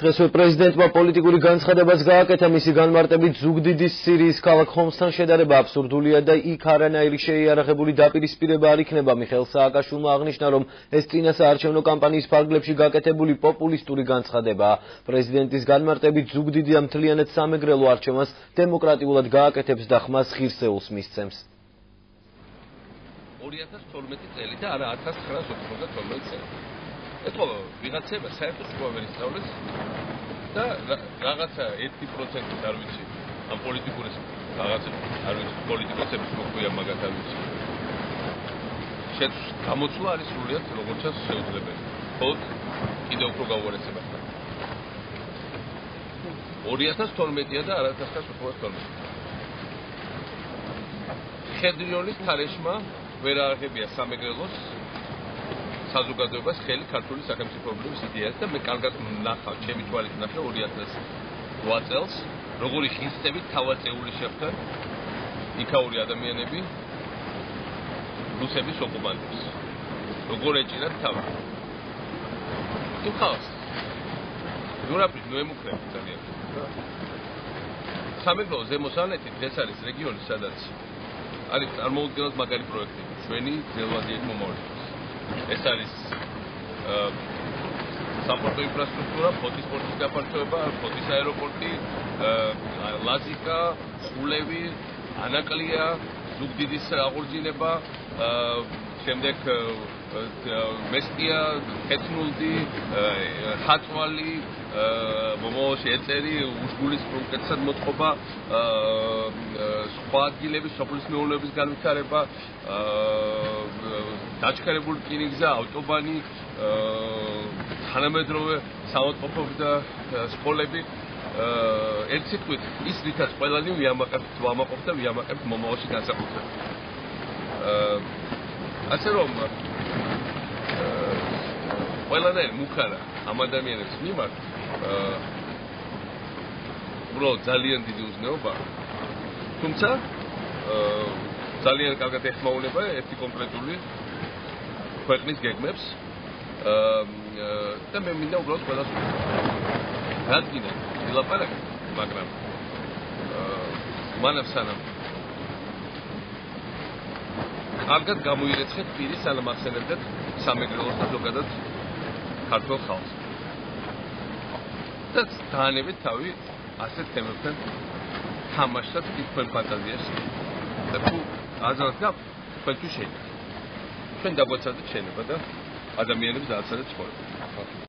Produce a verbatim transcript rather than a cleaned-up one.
დღესვე პრეზიდენტმა პოლიტიკური განცხადებაც გააკეთა მისი განმარტებით ზუგდიდის სირიის ქალაქ ხომსთან შედარება აბსურდულია და იქ არანაირი შეიარაღებული დაპირისპირება არ იქნება. მიხეილ სააკაშვილმა აღნიშნა, რომ ეს წინასაარჩევნო კამპანიის ფარგლებში გაკეთებული პოპულისტური განცხადებაა. პრეზიდენტის განმარტებით ზუგდიდი მთლიანად სამეგრელო არჩევანს დემოკრატიულად გააკეთებს და ხმას ღირსეულს მისცემს. ორი ათას თორმეტი წელი და არა ათას ცხრაას ოცდათორმეტი წელი. ეთქო ვიღაცება საერთოდ შუა ვერ ისწავლეს და რაღაცა ერთი პროცენტი არ ვიცი ამ პოლიტიკურის რაღაცა არ ვიცი პოლიტიკოსების მოყვია მაგათ არ ვიცი შეთ გამოცვლა არის სრულიად როგორც ჩანს შეუძლებელი ხოლო კიდევ უფრო გაუარესება ორი ათას თორმეტია და არა ათას ცხრაას ოცდათორმეტი ხედრიონის თარეშმა ვერ ააღებია სამეგრელოს საზოგადოებას ხელი ქართული სახელმწიფოებრიობის იდეას და მე კარგად ვნახავ ჩემი თვალით ვნახე ორი ათას რვა წელს როგორი ხისტებით თავაწეული შეხვდნენ იქაური ადამიანები რუსების ოკუპანტებს როგორ ეჭირათ თავი იმ ხალხს ზურაბის მოემუქრებთ ძალიან სამეგრელოს ზემოსავლეთით ეს არის რეგიონი სადაც არის წარმოუდგენლად მაგარი პროექტები ჩვენი ძელვადიანი მომავალი ეს არის საპორტო ინფრასტრუქტურა, ფოთის პორტის გაფართოება, ფოთის აეროპორტი, ლაზიკა, სულევი, ანაკლია, ზუგდიდის აღორძინება, შემდეგ მესტია, ხეთნულდი, ხატვალი, მომავალში ეტერი, უშგულის უკეთესად მოწყობა, სხვა ადგილების სოფლის მეურნეობის განვითარება, დაჩქარებული რკინიგზა, ავტობანი, თანამედროვე საავადმყოფოები და სკოლები. ერთ სიტყვით, ის რითაც ყველანი ვიამაყებთ, ვამაყობთ და ვიამაყებთ მომავალში განსაკუთრებით. ასე რომ ყველანაირი მუქარა ამ ადამიანების მიმართ უბრალოდ ძალიან დიდი უზნეობა თუმცა ძალიან კარგად ეხმაურება ერთი კონკრეტული ქვეყნის გეგმებს და მე მინდა უბრალოდ ყველას რადგინა ვილაპარაკე მაგრამ მანამ სანამ კარგად გამოირეცხეთ პირი სანამ ახსენებდეთ სამეგრელოს და ზოგადად ქართულ ხალხს და დაანებით თავი ასეთ თემებთან თამაშსაც თქვენ ფანტაზიას და თუ აზრად გაქვთ თქვენთვის შეიძლება ჩვენ დაგვაცადეთ შენება და ადამიანებს დააცადეთ ცხოვრება